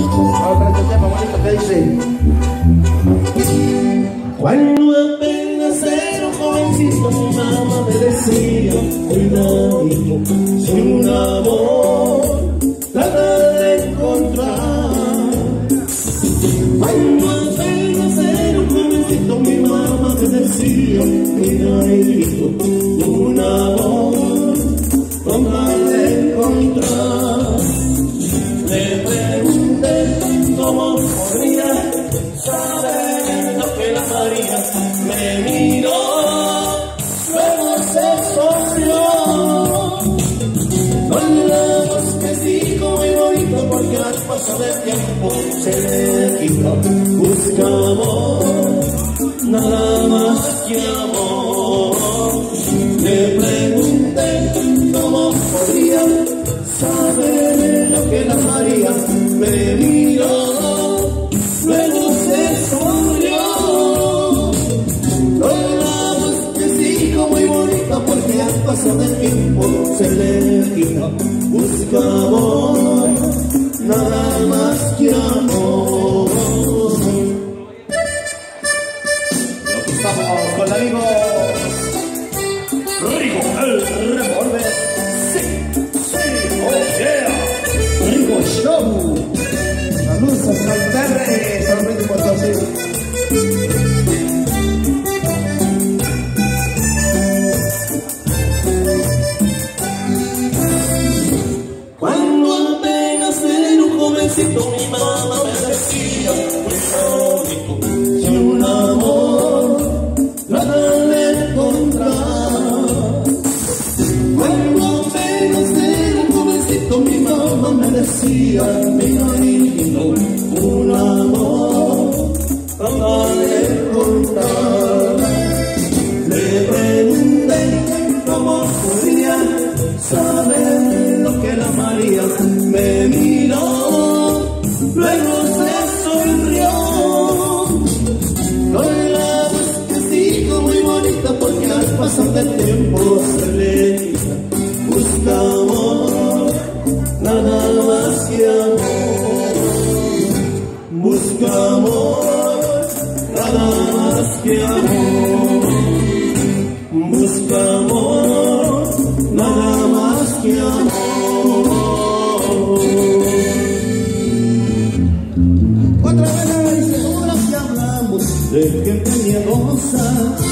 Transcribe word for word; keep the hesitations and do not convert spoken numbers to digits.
Ahora este tema bonito que dice: cuando apenas era un jovencito, mi mamá me decía: cuidadito, sin un amor trata de encontrar. Cuando apenas era un jovencito, mi mamá me decía: cuidadito, un amor trata de encontrar. Le pregunté cómo podría saber lo que la María. Me miró, luego se sonrió con la voz que dijo muy bonito, porque al paso del tiempo se le quitó. Busca amor, nada más que amor. Le pregunté cómo podría saber lo que la María. Me miró, luego se sonrió con la voz que dijo muy bonita, porque al paso del tiempo se le quita. Busca amor, nada más que amor. Aquí estamos con el amigo Rigo, el Revólver. Sí, sí, oh yeah. Rigo Show. Saludos a Salterre, San Luis Potosí. Cuando apenas era un jovencito, mi mamá me decía: cuidadito, si un amor trata de encontrar. Cuando apenas era un jovencito, mi mamá me decía: cuidadito, un amor trata de encontrar. Le pregunté cómo podía saber lo que la María. Me miró, luego se sonrió con la voz que dijo muy bonita, porque al pasar del tiempo se le quita. Busca amor, nada más que amor. Busca amor, nada más que amor. Busca amor, nada más que amor. Otra vez dice: ahora que hablamos de que tenía cosas